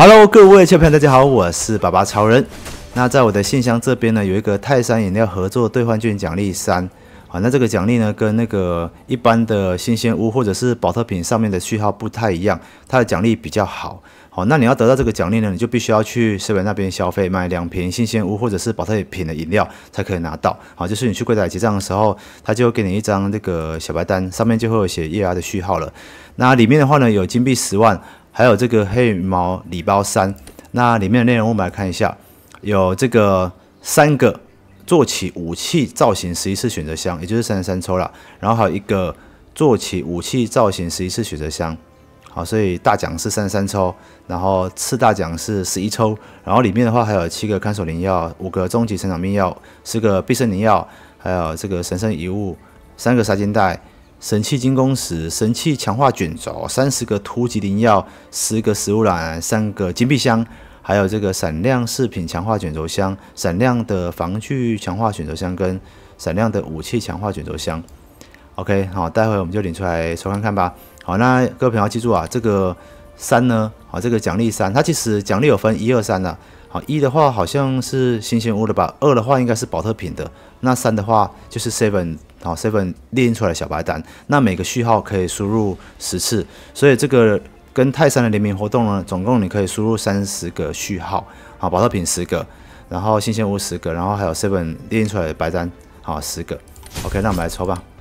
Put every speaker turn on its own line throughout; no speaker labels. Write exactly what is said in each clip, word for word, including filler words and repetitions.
Hello， 各位小朋友，大家好，我是爸爸超人。那在我的信箱这边呢，有一个泰山饮料合作兑换券奖励三。好，那这个奖励呢，跟那个一般的新鲜屋或者是保特瓶上面的序号不太一样，它的奖励比较好。好，那你要得到这个奖励呢，你就必须要去seven那边消费，买两瓶新鲜屋或者是保特瓶的饮料才可以拿到。好，就是你去柜台结账的时候，他就会给你一张这个小白单，上面就会有写液压的序号了。那里面的话呢，有金币十万，还有这个黑羽毛礼包三。那里面的内容我们来看一下，有这个三个坐骑武器造型十一次选择箱，也就是三十三抽啦。然后还有一个坐骑武器造型十一次选择箱。好，所以大奖是三十三抽，然后次大奖是十一抽，然后里面的话还有七个看守灵药，五个终极成长命药，四个必胜灵药，还有这个神圣遗物，三个杀金带，神器精工石，神器强化卷轴，三十个突击灵药，十个食物篮，三个金币箱，还有这个闪亮饰品强化卷轴箱，闪亮的防具强化卷轴箱跟闪亮的武器强化卷轴箱。OK， 好，待会我们就领出来抽看看吧。好，那各位朋友要记住啊，这个三呢，好，这个奖励三，它其实奖励有分一二三的。好，一的话好像是新鲜屋的吧，二的话应该是保特瓶的，那三的话就是 seven， 好 seven 列印出来的小白单，那每个序号可以输入十次，所以这个跟泰山的联名活动呢，总共你可以输入三十个序号，好，保特瓶十个，然后新鲜屋十个，然后还有 seven 列印出来的白单，好十个。OK， 那我们来抽吧。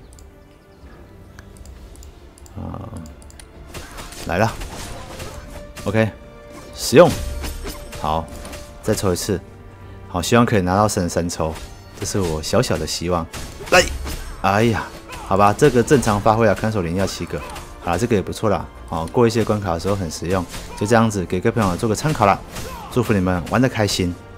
呃，来了 ，OK， 使用，好，再抽一次，好，希望可以拿到三十三抽，这是我小小的希望。来，哎呀，好吧，这个正常发挥啊，看守灵要七个，好了，这个也不错啦，好，过一些关卡的时候很实用，就这样子给各位朋友做个参考啦，祝福你们玩得开心。